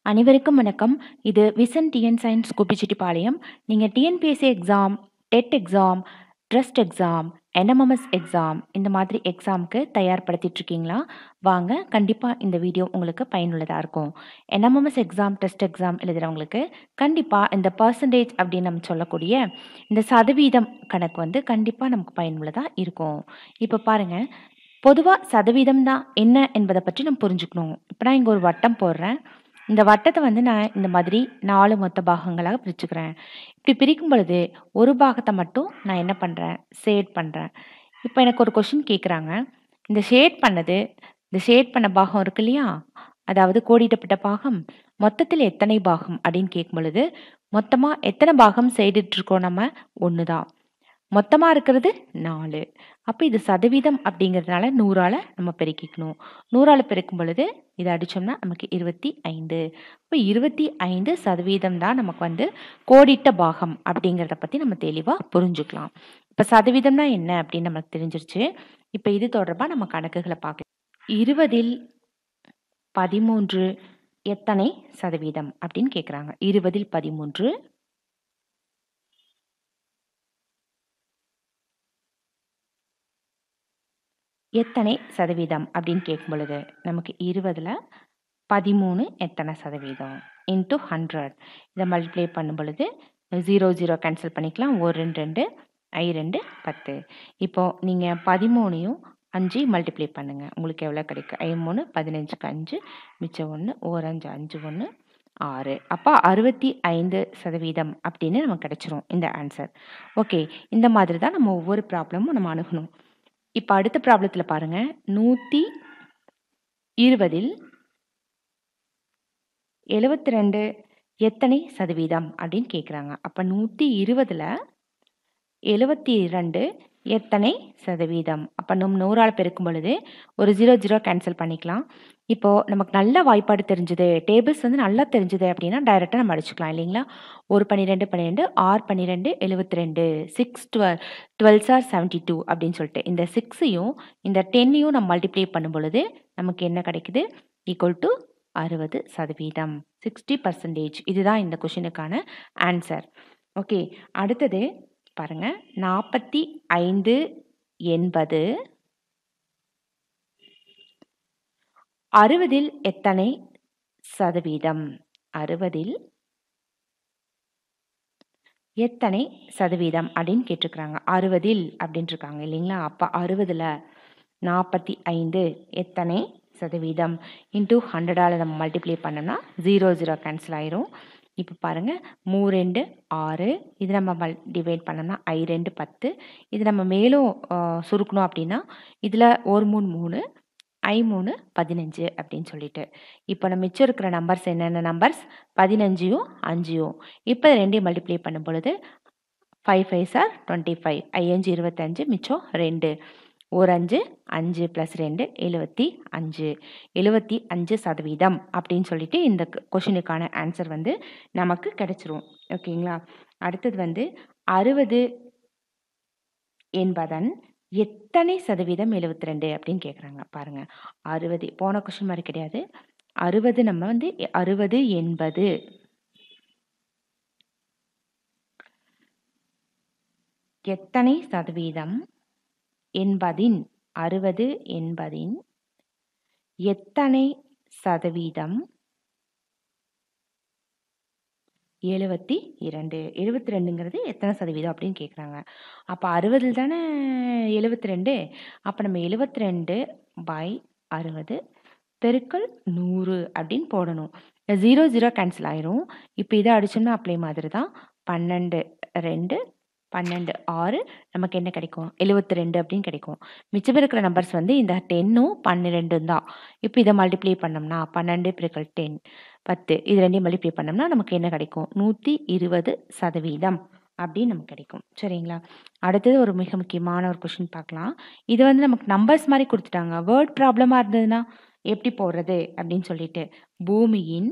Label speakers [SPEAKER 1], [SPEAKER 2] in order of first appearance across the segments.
[SPEAKER 1] அனைவருக்கும் வணக்கம். இது விசன் டிஎன் சயின்ஸ் கோபிச்செட்டிப்பாளையம். நீங்கள் TNPSC exam, TET exam, trust exam, NMMS exam இந்த மாதிரி எக்ஸாமுக்கு தயார்படுத்திட்டு இருக்கீங்களா? வாங்க, கண்டிப்பாக இந்த வீடியோ உங்களுக்கு பயனுள்ளதாக இருக்கும். என்எம்எம்எஸ் எக்ஸாம், டெஸ்ட் எக்ஸாம் எழுதுகிறவங்களுக்கு கண்டிப்பாக இந்த பர்சன்டேஜ் அப்படின்னு நம்ம சொல்லக்கூடிய இந்த சதவீதம் கணக்கு வந்து கண்டிப்பாக நமக்கு பயனுள்ளதாக இருக்கும். இப்போ பாருங்கள், பொதுவாக சதவீதம் தான் என்ன என்பதை பற்றி நம்ம புரிஞ்சுக்கணும். இப்போ நான் இங்கே ஒரு வட்டம் போடுறேன். இந்த வட்டத்தை வந்து நான் இந்த மாதிரி 4 மொத்த பாகங்களாக பிரிச்சுக்கிறேன். இப்படி பிரிக்கும் பொழுது ஒரு பாகத்தை மட்டும் நான் என்ன பண்ணுறேன், ஷேட் பண்ணுறேன். இப்போ எனக்கு ஒரு கொஷின் கேட்குறாங்க. இந்த ஷேட் பண்ண பாகம் இருக்கு இல்லையா, அதாவது கோடிட்டப்பட்ட பாகம் மொத்தத்தில் எத்தனை பாகம் அப்படின்னு கேட்கும் பொழுது மொத்தமாக எத்தனை பாகம் செய்துட்ருக்கோம்? நம்ம 1 தான். மொத்தமாக இருக்கிறது 4. அப்போ இது சதவீதம் அப்படிங்கிறதுனால 100ஆல் நம்ம பெருக்கிக்கணும். 100ஆல் பெருக்கும் பொழுது இதை அடித்தோம்னா நமக்கு 25. இப்போ 25% தான் நமக்கு வந்து கோடிட்ட பாகம் அப்படிங்கிறத பற்றி நம்ம தெளிவாக புரிஞ்சுக்கலாம். இப்போ சதவீதம்னா என்ன அப்படின்னு நமக்கு தெரிஞ்சிருச்சு. இப்போ இது தொடர்பாக நம்ம கணக்குகளை பார்க்கலாம். 20ல் 13 எத்தனை சதவீதம் அப்படின்னு கேட்குறாங்க. 20ல் 13 எத்தனை சதவீதம் அப்படின்னு கேட்கும் பொழுது நமக்கு 20ல் 13 எத்தனை சதவீதம் இன்ட்டு 100. இதை மல்டிப்ளை பண்ணும் பொழுது 0 0 கேன்சல் பண்ணிக்கலாம். 1 2 2 2 10. இப்போது நீங்கள் 13ஐயும் 5 மல்டிப்ளை பண்ணுங்கள். உங்களுக்கு எவ்வளோ கிடைக்கும்? 3 15க்கு 5 மிச்சம் 1 1 5 5 1 6. அப்போ 65% அப்படின்னு நமக்கு கிடைச்சிரும் இந்த ஆன்சர். ஓகே, இந்த மாதிரி தான் நம்ம ஒவ்வொரு ப்ராப்ளமும் நம்ம அணுகணும். இப்போ அடுத்த ப்ராப்ளத்தில் பாருங்கள். 120ல் 72 எத்தனை சதவீதம் அப்படின்னு கேட்குறாங்க. அப்போ 120ல் 72 எத்தனை சதவீதம்? அப்போ நம்ம 100ஆல் பெருக்கும் பொழுது ஒரு 0 0 கேன்சல் பண்ணிக்கலாம். இப்போது நமக்கு நல்ல வாய்ப்பாடு தெரிஞ்சுது, டேபிள்ஸ் வந்து நல்லா தெரிஞ்சுது அப்படின்னா டைரெக்டாக நம்ம அடிச்சுக்கலாம் இல்லைங்களா? 1 12 12 6 12 72 6 12 12s are 72 அப்படின்னு சொல்லிட்டு இந்த 6ஐயும் இந்த 10ஐயும் நம்ம மல்டிப்ளை பண்ணும் பொழுது நமக்கு என்ன கிடைக்குது? Equal to 60%, 60%. இதுதான் இந்த கொஷினுக்கான ஆன்சர். ஓகே, அடுத்தது பாருங்க. 45 என்பது 60ல் எத்தனை சதவீதம்? 60ல் எத்தனை சதவீதம் அப்படின்னு கேட்டிருக்கிறாங்க. 60ல் அப்படின்னு இருக்காங்க இல்லைங்களா? அப்போ 60ல் 45 எத்தனை சதவீதம் இன்ட்டு 100ஆல் நம்ம மல்டிப்ளை பண்ணோம்னா 0 0 கேன்சல் ஆயிரும். இப்போ பாருங்கள், 3 2 6. இது நம்ம டிவைட் பண்ணோம்னா 2 10. இது நம்ம மேலும் சுருக்கணும் அப்படின்னா இதில் 1 3 3 3 15 அப்படின்னு சொல்லிட்டு இப்போ நம்ம மிச்சம் இருக்கிற நம்பர்ஸ் என்னென்ன நம்பர்ஸ்? 15யும் 5யும். இப்போ 2ஐயும் மல்டிப்ளை பண்ணும் பொழுது 5 5s are 25. 5 25 மிச்சம் 2. 1 5 5 + 2 75. 75% அப்படின்னு சொல்லிட்டு இந்த கொஷினுக்கான ஆன்சர் வந்து நமக்கு கிடைச்சிரும். ஓகேங்களா? அடுத்தது வந்து 60 என்பதன் எத்தனை சதவீதம் 72 அப்படின்னு கேட்குறாங்க. பாருங்க, 60 போன கொஷின் மாதிரி கிடையாது. 60 நம்ம வந்து 60 என்பது எத்தனை சதவீதம் என்பதின் 60 என்பதின் எத்தனை சதவீதம் 72. 72ங்கிறது எத்தனை சதவீதம் அப்படின்னு கேட்குறாங்க. அப்போ 60ல் தானே 72. அப்போ நம்ம 72/60 பெருக்கல் 100 அப்படின்னு போடணும். 0 0 கேன்சல் ஆயிரும். இப்போ இதை அடிச்சோம்னா அப்ளை மாதிரி தான். 12 2 12 6 நமக்கு என்ன கிடைக்கும்? 72 அப்படின்னு கிடைக்கும். மிச்சம் இருக்கிற நம்பர்ஸ் வந்து இந்த 10ம் 12ம் தான். இப்போ இதை மல்டிப்ளை பண்ணோம்னா 12 பெருக்கல் 10 10. இது ரெண்டையும் மல்டிப்ளை பண்ணோம்னா நமக்கு என்ன கிடைக்கும்? 120% அப்படின்னு நமக்கு கிடைக்கும். சரிங்களா? அடுத்தது ஒரு மிக முக்கியமான ஒரு கொஷின் பார்க்கலாம். இது வந்து நமக்கு நம்பர்ஸ் மாதிரி கொடுத்துட்டாங்க. வேர்ட் ப்ராப்ளமாக இருந்ததுன்னா எப்படி போடுறது அப்படின்னு சொல்லிட்டு பூமியின்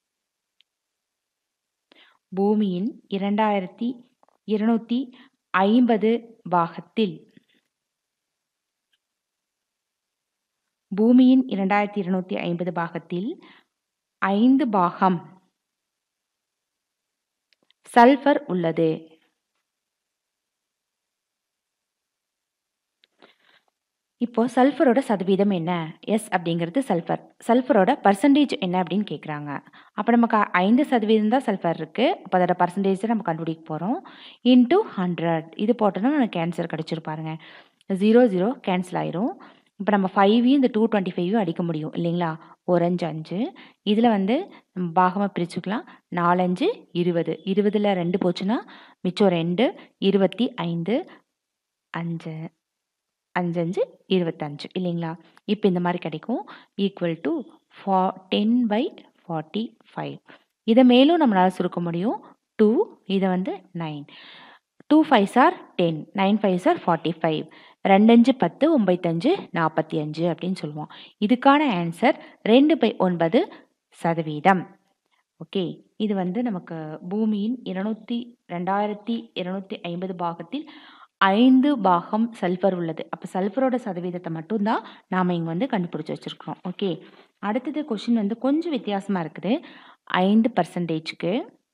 [SPEAKER 1] 2250 பாகத்தில் பூமியின் 2250 பாகத்தில் 5 பாகம் சல்ஃபர் உள்ளது. இப்போ சல்ஃபரோட சதவீதம் என்ன? எஸ் அப்படிங்கிறது சல்ஃபர். சல்ஃபரோட பர்சன்டேஜ் என்ன அப்படின்னு கேட்குறாங்க. அப்போ நமக்கு 5% தான் சல்ஃபர் இருக்குது. அப்போ அதோட பர்சன்டேஜ் நம்ம கண்டுபிடிக்க போகிறோம். இன்ட்டு 100 இது போட்டோன்னா எனக்கு கேன்சர் கிடச்சிருப்பாருங்க. 0 0 கேன்சல் ஆயிரும். இப்போ நம்ம 5 இந்த 225 அடிக்க முடியும் இல்லைங்களா? ஒரு 5 5 இதில் பாகமாக பிரிச்சுக்கலாம். 4 5 20 20ல் 2 போச்சுன்னா மிச்சம் 2 25 5 5 5 25 இல்லைங்களா? இப்போ இந்த மாதிரி கிடைக்கும். Equal to 10/45. இதை மேலும் நம்மளால் சுருக்க முடியும். 2 இதை 9 2 5s are 10 9 5s are 45 2 5 10 9 5 45 அப்படின்னு சொல்லுவோம். இதுக்கான ஆன்சர் 2/9%. ஓகே, இது நமக்கு பூமியின் 2250 பாகத்தில் 5 பாகம் சல்ஃபர் உள்ளது. அப்போ சல்ஃபரோட சதவீதத்தை மட்டும்தான் நாம் இங்கே கண்டுபிடிச்சி வச்சுருக்கிறோம். ஓகே, அடுத்தது கொஷின் கொஞ்சம் வித்தியாசமாக இருக்குது. 5%க்கு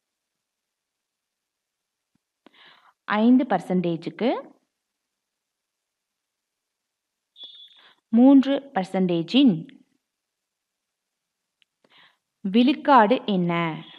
[SPEAKER 1] 3%இன் விழுக்காடு என்ன?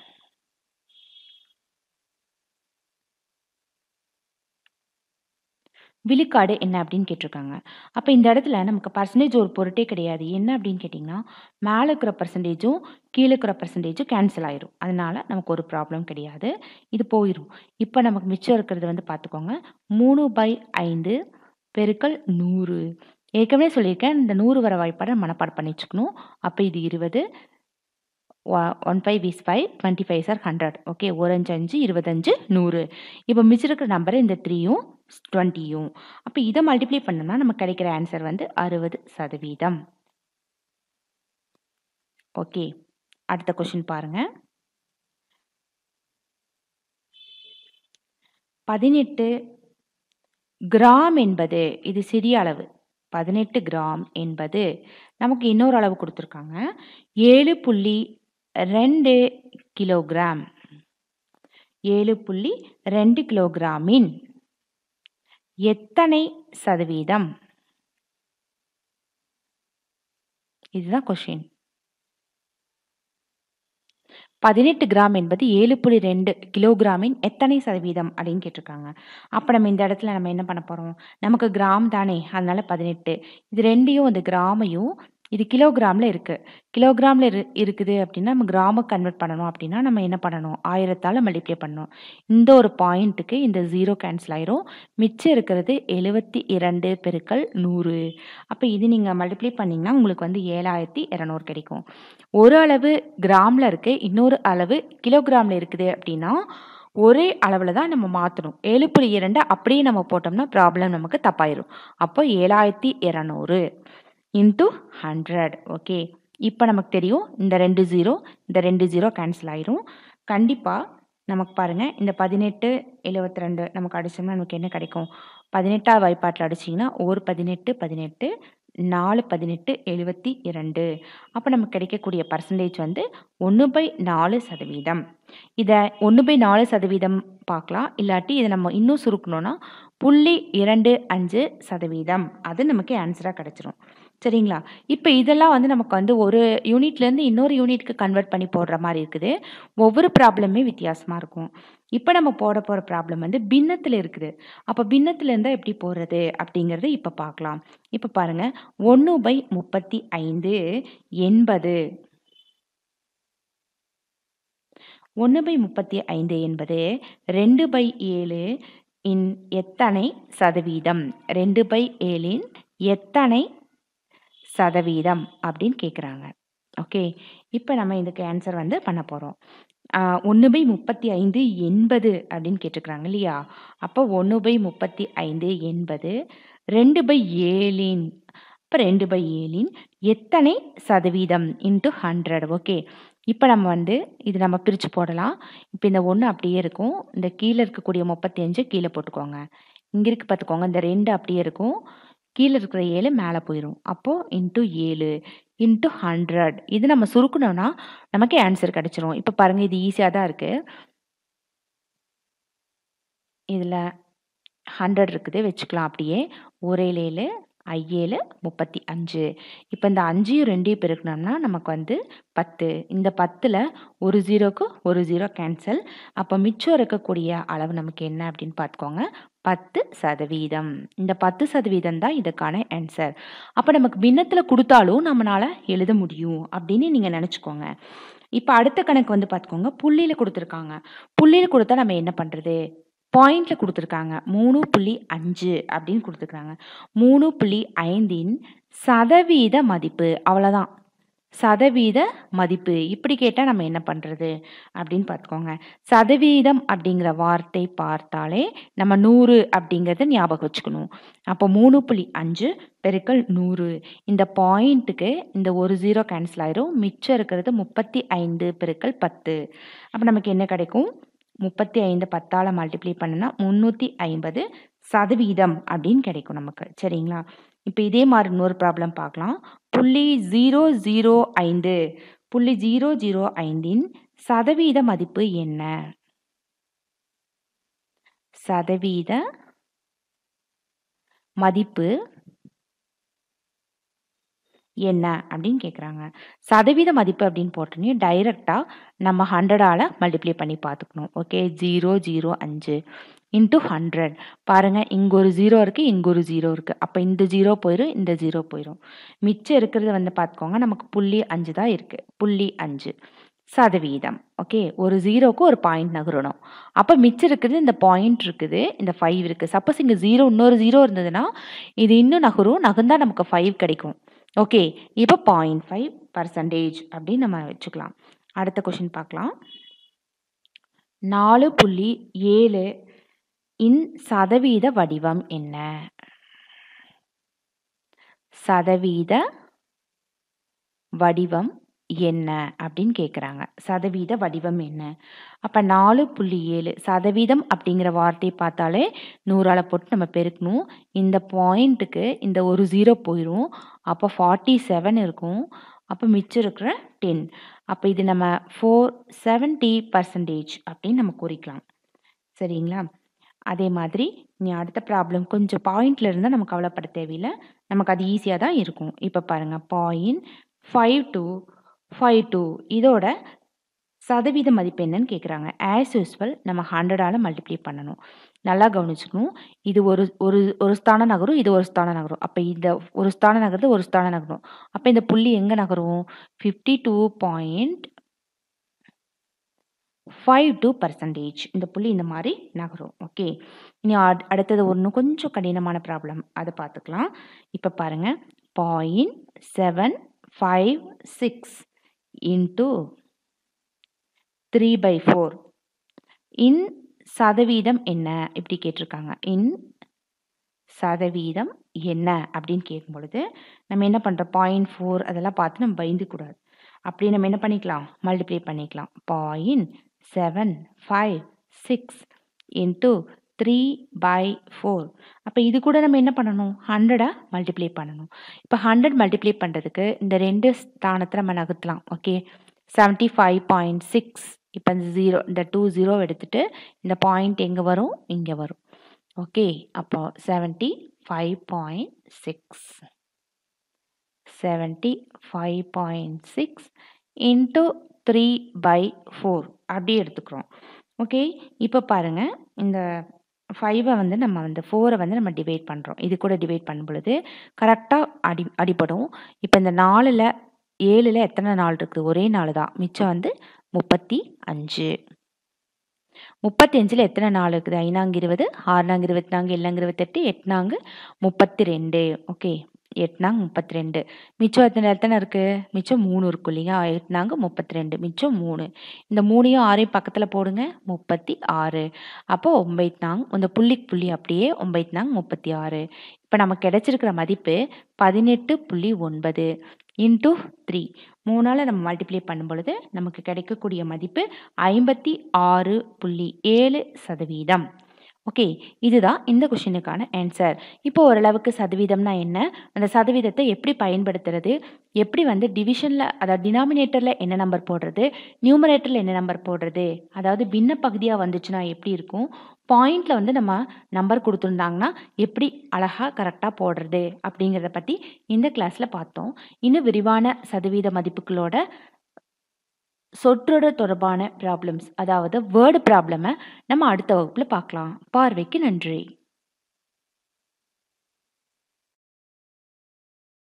[SPEAKER 1] விழுக்காடு என்ன அப்படின்னு கேட்டிருக்காங்க. அப்போ இந்த இடத்துல நமக்கு பர்சன்டேஜ் ஒரு பொருட்டே கிடையாது. என்ன அப்படின்னு கேட்டிங்கன்னா, மேலே இருக்கிற பர்சன்டேஜும் கீழே இருக்கிற பர்சன்டேஜும் கேன்சல் ஆயிரும். அதனால நமக்கு ஒரு ப்ராப்ளம் கிடையாது, இது போயிடும். இப்போ நமக்கு மிச்சம் இருக்கிறது பார்த்துக்கோங்க. 3/5 பெருக்கல் 100. ஏற்கனவே சொல்லியிருக்கேன், இந்த 100 வர வாய்ப்பாடை மனப்பாடம் பண்ணி வச்சுக்கணும். அப்போ இது 20 1 5 is 5 25 are 100. ஓகே, ஒரு 5 5 25 100. இப்போ மிச்சம் இருக்கிற நம்பர் இந்த 3யும் 20யும். அப்போ இதை மல்டிப்ளை பண்ணோம்னா நமக்கு கிடைக்கிற ஆன்சர் 60%. ஓகே, அடுத்த கொஸ்டின் பாருங்க. 18 கிராம் என்பது, இது சிறிய அளவு. 18 கிராம் என்பது நமக்கு இன்னொரு அளவு கொடுத்துருக்காங்க. 7.2 கிலோகிராம். 7.2 கிலோகிராமின் எத்தனை சதவீதம்? இதுதான் கொஸ்டின். 18 கிராம் என்பது 7.2 கிலோகிராமின் எத்தனை சதவீதம் அப்படின்னு கேட்டிருக்காங்க. அப்போ நம்ம இந்த இடத்துல நம்ம என்ன பண்ண போகிறோம்? நமக்கு கிராம் தானே, அதனால 18. இது ரெண்டையும், இந்த கிராமையும், இது கிலோகிராமில் இருக்குது. கிலோகிராமில் இருக்குது அப்படின்னா நம்ம கிராமுக்கு கன்வெர்ட் பண்ணணும். அப்படின்னா நம்ம என்ன பண்ணணும்? 1000ஆல் மல்டிப்ளை பண்ணணும். இந்த ஒரு பாயிண்ட்டுக்கு இந்த 0 கேன்சல் ஆயிரும். மிச்சம் இருக்கிறது 72 பெருக்கல் 100. அப்போ இது நீங்கள் மல்டிப்ளை பண்ணிங்கன்னா உங்களுக்கு 7200 கிடைக்கும். ஒரு அளவு கிராமில் இருக்குது, இன்னொரு அளவு கிலோகிராமில் இருக்குது அப்படின்னா ஒரே அளவில் தான் நம்ம மாற்றணும். 7.2 அப்படியே நம்ம போட்டோம்னா ப்ராப்ளம் நமக்கு தப்பாயிரும். அப்போ 7200 இன்ட்டு 100. ஓகே, இப்போ நமக்கு தெரியும் இந்த 2 0 கேன்சல் ஆயிரும். கண்டிப்பாக நமக்கு பாருங்கள், இந்த 18 72 நமக்கு அடிச்சோம்னா நமக்கு என்ன கிடைக்கும்? 18ஆவது வாய்ப்பாட்டில் அடிச்சிங்கன்னா ஒரு 18 18 4 18 72. அப்போ நமக்கு கிடைக்கக்கூடிய பர்சன்டேஜ் 1/4%. இதை 1/4% பார்க்கலாம். இல்லாட்டி இதை நம்ம இன்னும் சுருக்கணும்னா 0.25%. அது நமக்கு ஆன்சராக கிடைச்சிரும். சரிங்களா? இப்போ இதெல்லாம் நமக்கு ஒரு யூனிட்லேருந்து இன்னொரு யூனிட்க்கு கன்வெர்ட் பண்ணி போடுற மாதிரி இருக்குது. ஒவ்வொரு ப்ராப்ளமே வித்தியாசமாக இருக்கும். இப்போ நம்ம போட போகிற ப்ராப்ளம் பின்னத்தில் இருக்குது. அப்போ பின்னத்தில் இருந்தால் எப்படி போடுறது அப்படிங்கிறத இப்போ பார்க்கலாம். இப்போ பாருங்கள், 1/35 என்பது 1/35 என்பது 2/7 இன் எத்தனை சதவீதம்? 2/7 இன் எத்தனை சதவீதம் அப்படின்னு கேட்குறாங்க. ஓகே, இப்போ நம்ம இதுக்கு ஆன்சர் பண்ண போகிறோம். 1/35 என்பது அப்படின்னு கேட்டுக்கிறாங்க இல்லையா? அப்போ 1/35 என்பது 2/7 இப்போ 2/7 எத்தனை சதவீதம் இன்ட்டு 100. ஓகே, இப்போ நம்ம இது நம்ம பிரித்து போடலாம். இப்போ இந்த 1 அப்படியே இருக்கும். இந்த கீழே இருக்கக்கூடிய 35 கீழே போட்டுக்கோங்க. இங்கே இருக்கு பார்த்துக்கோங்க, இந்த 2 அப்படியே இருக்கும். கீழே இருக்கிற 7 மேலே போயிடும். அப்போது இன்ட்டு 7 இன்ட்டு 100 இது நம்ம சுருக்கணும்னா நமக்கு ஆன்சர் கிடைச்சிரும். இப்போ பாருங்கள், இது ஈஸியாக தான் இருக்குது. இதில் 100 இருக்குது, வச்சுக்கலாம் அப்படியே. 1 7 7 35. இப்போ இந்த 5யும் 2யும் பெருக்கணும்னா நமக்கு வந்து 10. இந்த 10ல் ஒரு ஜீரோக்கு ஒரு ஜீரோ கேன்சல். அப்போ மிச்சம் இருக்கக்கூடிய அளவு நமக்கு என்ன அப்படின்னு பார்த்துக்கோங்க, 10%. இந்த 10% தான் இதுக்கான ஆன்சர். அப்போ நமக்கு பின்னத்தில் கொடுத்தாலும் நம்மளால் எழுத முடியும் அப்படின்னு நீங்கள் நினச்சிக்கோங்க. இப்போ அடுத்த கணக்கு வந்து பார்த்துக்கோங்க, புள்ளியில் கொடுத்துருக்காங்க. புள்ளியில் கொடுத்தா நம்ம என்ன பண்ணுறது? பாயிண்ட்ல கொடுத்துருக்காங்க 3.5 அப்படின்னு கொடுத்துருக்காங்க. 3.5 சதவீத மதிப்பு, அவ்வளோதான். சதவீத மதிப்பு இப்படி கேட்டால் நம்ம என்ன பண்ணுறது அப்படின்னு பார்த்துக்கோங்க. சதவீதம் அப்படிங்கிற வார்த்தை பார்த்தாலே நம்ம 100 அப்படிங்கிறத ஞாபகம் வச்சுக்கணும். அப்போ 3.5 பெருக்கல் 100. இந்த பாயிண்ட்டுக்கு இந்த ஒரு ஜீரோ கேன்சல் ஆயிரும். மிச்சம் இருக்கிறது 35 பெருக்கல் 10. அப்போ நமக்கு என்ன கிடைக்கும்? 35 10ஆல் மல்டிப்ளை பண்ணுனா 350% அப்படின்னு கிடைக்கும் நமக்கு. சரிங்களா? இப்போ இதே மாதிரி இன்னொரு ப்ராப்ளம் பார்க்கலாம். 0.005 0.005 சதவீத மதிப்பு என்ன? சதவீத மதிப்பு என்ன அப்படின்னு கேட்குறாங்க. சதவீத மதிப்பு அப்படின்னு போட்டோன்னே டைரெக்டாக நம்ம 100ஆல் மல்டிப்ளை பண்ணி பார்த்துக்கணும். Okay, 0.005 into 100. பாருங்கள், இங்கே ஒரு ஜீரோ இருக்குது, இங்கே ஒரு ஜீரோ இருக்குது. அப்போ இந்த ஜீரோ போயிடும், இந்த ஜீரோ போயிடும். மிச்சம் இருக்கிறது வந்து பார்த்துக்கோங்க, நமக்கு 0.5 தான் இருக்குது. 0.5 சதவீதம். ஓகே, ஒரு ஜீரோக்கு ஒரு பாயிண்ட் நகரணும். அப்போ மிச்சம் இருக்குது, இந்த பாயிண்ட் இருக்குது, இந்த 5 இருக்குது. சப்போஸ் இங்கே ஜீரோ இன்னொரு ஜீரோ இருந்ததுன்னா இது இன்னும் நகரும், நகர்ந்தால் நமக்கு 5 கிடைக்கும். ஓகே, இப்போ 0.5% அப்படின்னு நம்ம வச்சுக்கலாம். அடுத்த கொஷின் பார்க்கலாம். 4.7 இன் சதவீத வடிவம் என்ன? சதவீத வடிவம் என்ன அப்படின்னு கேட்குறாங்க. சதவீத வடிவம் என்ன? அப்போ 4.7 சதவீதம் அப்படிங்கிற வார்த்தையை பார்த்தாலே 100ஆல் போட்டு நம்ம பெருக்கணும். இந்த பாயிண்ட்டுக்கு இந்த ஒரு ஜீரோ போயிடும். அப்போ 47 இருக்கும். அப்போ மிச்சம் இருக்கிற 10. அப்போ இது நம்ம 470% அப்படின்னு நம்ம குறிக்கலாம். சரிங்களா? அதே மாதிரி நீ அடுத்த ப்ராப்ளம் கொஞ்சம் பாயிண்ட்ல இருந்தால் நமக்கு கவலைப்பட தேவையில்லை, நமக்கு அது ஈஸியாக தான் இருக்கும். இப்போ பாருங்கள், 0.5252 இதோட சதவீத மதிப்பு என்னன்னு கேட்குறாங்க. ஆஸ் யூஸ்வல் நம்ம 100ஆல் மல்டிப்ளை பண்ணணும். நல்லா கவனிச்சுக்கணும். இது ஒரு ஒரு ஒரு ஸ்தானம் நகரும், இது ஒரு ஸ்தானம் நகரும். அப்போ இந்த ஒரு ஸ்தானம் நகருது, ஒரு ஸ்தானம் நகரும். அப்போ இந்த புள்ளி எங்கே நகரும்? 52.52% இந்த புள்ளி இந்த மாதிரி நகரும். ஓகே, இனி அடுத்தது ஒன்று கொஞ்சம் கடினமான ப்ராப்ளம், அதை பார்த்துக்கலாம். இப்போ பாருங்க, 0.756 இன்ட்டு 3/4 இன் சதவீதம் என்ன இப்படி கேட்டிருக்காங்க. இன் சதவீதம் என்ன அப்படின்னு கேட்கும் பொழுது நம்ம என்ன பண்ணுறோம்? 0.4 அதெல்லாம் பார்த்து நம்ம பயந்துக்கூடாது. அப்படி நம்ம என்ன பண்ணிக்கலாம்? மல்டிப்ளை பண்ணிக்கலாம். 0.756 இன்ட்டு 3/4. அப்போ இது கூட நம்ம என்ன பண்ணணும்? 100 மல்டிப்ளை பண்ணணும். இப்போ 100 மல்டிப்ளை பண்ணுறதுக்கு இந்த 2 ஸ்தானத்தை நம்ம நகர்த்தலாம். ஓகே, 75.6. இப்போ இந்த ஜீரோ, இந்த 2 ஜீரோ எடுத்துட்டு இந்த பாயிண்ட் எங்கே வரும்? இங்கே வரும். ஓகே, அப்போ 75.6 75.6 இன்ட்டு 3/4 அப்படியே எடுத்துக்கிறோம். ஓகே, இப்போ பாருங்கள், இந்த 5 வந்து நம்ம வந்து 4 வந்து நம்ம டிவைட் பண்ணுறோம். இது கூட டிவைட் பண்ணும் பொழுது கரெக்டாக அடிபடும். இப்போ இந்த 4ல் 7ல் எத்தனை நாள் இருக்குது? ஒரே நாள் தான். மிச்சம் வந்து 35. 35ல் எத்தனை நாள் இருக்குது? 5 20, 6 24, 7 28, 8 32. ஓகே, 8 32. மிச்சம் எத்தனை இருக்குது? மிச்சம் 3 இருக்கும் இல்லையா? 8 32, மிச்சம் 3. இந்த 3யும் 6யும் பக்கத்தில் போடுங்க, 36. அப்போ 9 இந்த புள்ளி அப்படியே 9 36. இப்போ நமக்கு கிடைச்சிருக்கிற மதிப்பு 18.9 இன்ட்டு 3. 3ஆல் நம்ம மல்டிப்ளை பண்ணும் பொழுது நமக்கு கிடைக்கக்கூடிய மதிப்பு 56.7%. ஓகே, இதுதான் இந்த கொஷினுக்கான ஆன்சர். இப்போ ஓரளவுக்கு சதவீதம்னா என்ன? அந்த சதவீதத்த எப்படி பயன்படுத்துறது? எப்படி வந்து டிவிஷன்ல அதாவது டினாமினேட்டர்ல என்ன நம்பர் போடுறது? நியூமரேட்டர்ல என்ன நம்பர் போடுறது? அதாவது பின்ன பகுதியா வந்துச்சுன்னா எப்படி இருக்கும்? பாயிண்ட்ல வந்து நம்ம நம்பர் குடுத்துருந்தாங்கன்னா, எப்படி அழகா கரெக்ட்டா போடுறது? அப்படிங்கிறத பத்தி இந்த கிளாஸ்ல பார்த்தோம். இன்னும் விரிவான சதவீத மதிப்புகளோட சொற்றொடர் தொடர்பான ப்ராப்ளம்ஸ் அதாவது வேர்ட் ப்ராப்ளம நம்ம அடுத்த வகுப்புல பார்க்கலாம். பார்வைக்கு நன்றி.